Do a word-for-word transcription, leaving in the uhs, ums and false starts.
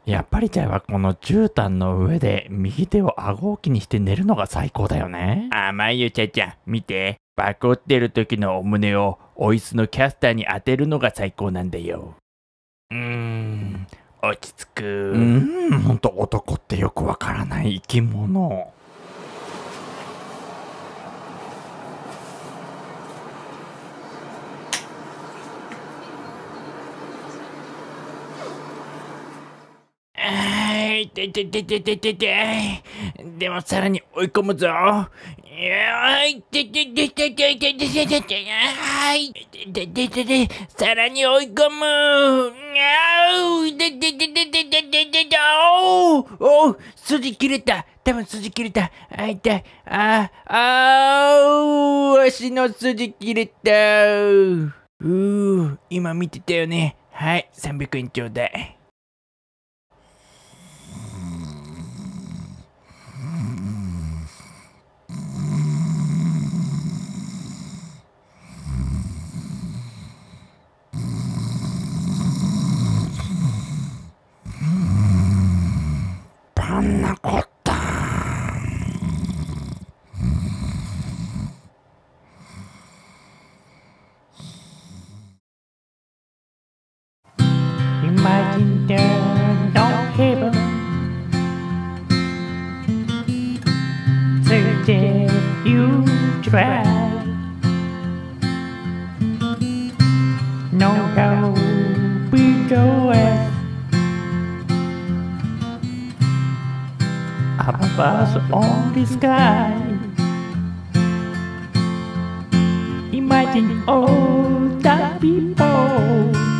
やっぱりちゃいはこの絨毯の上で右手を顎置きにして寝るのが最高だよね。 甘いよ、ちゃちゃん。見て。バコってる時のお胸をお椅子のキャスターに当てるのが最高なんだよ。うーん、落ち着く。 うーん、ほんと男ってよくわからない生き物。 あいててててててて。でもさらに追い込むぞ。いやいてててててててててて。はい。ててててさらに追い込む。あうててててててててて。おうおう筋切れた。多分筋切れた。あ、痛い。あ、あう足の筋切れた。うー、今見てたよね。はい、さんびゃくえんちょうだい。 パンナコッタ。Imagine there's no heaven. So that you try. No how we go as above us on the sky. Imagine all the people